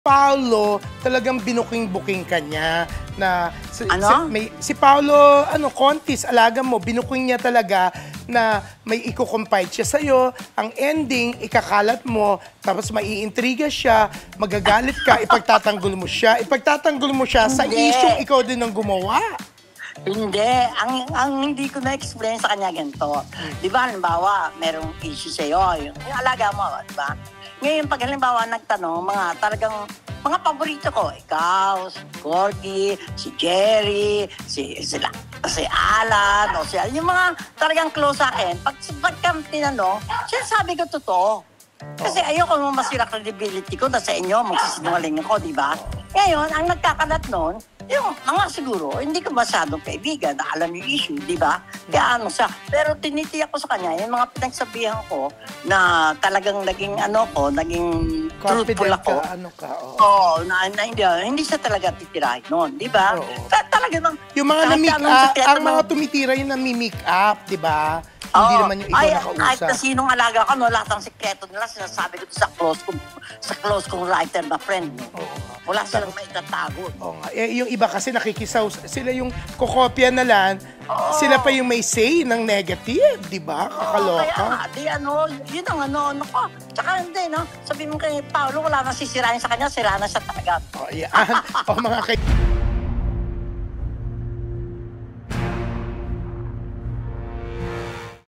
Paolo, talagang binuking-buking ka niya na si Paolo, Contis, alaga mo, binuking niya talaga na may iko-confide siya sa'yo. Ang ending, ikakalat mo, tapos maiintriga siya, magagalit ka, ipagtatanggol mo siya sa isyong ikaw din ang gumawa. Hindi. Ang hindi ko na-explain sa kanya ganito. Di ba, halimbawa, merong issue sa'yo, yung alaga mo, di ba? Ngayon, pag halimbawa nagtanong, mga paborito ko, ikaw, si Corky, si Jerry, si Alan, o yung mga talagang close sa akin, pag tinanong, sinasabi ko totoo. Kasi ayoko masira credibility ko na sa inyo, magsisinungaling ako, di ba? Ngayon, ang nagkakalat nun, yung mga siguro, hindi ko masyadong kaibigan na alam yung issue, di ba? Kaya pero tinitiyak ko sa kanya, yung mga pinagsabihan ko na talagang naging truthful ako. Oo, hindi siya talaga titirahin nun, di ba? Talaga nang... Yung mga ang mga tumitira yung nami-make up, di ba? Hindi naman yung ikaw nakausap. Kahit na sinong alaga ko, lahat ng sekreto nila, sinasabi ko sa close kong writer na friend. Wala silang may itatago. Yung iba kasi nakikisaw, sila yung kokopya na lang, sila pa yung may say ng negative, di ba? Kakaloka. Kaya yun ang ko. Tsaka hindi, sabi mo kay Paolo, wala nang sisirain sa kanya, sira na siya talaga. Mga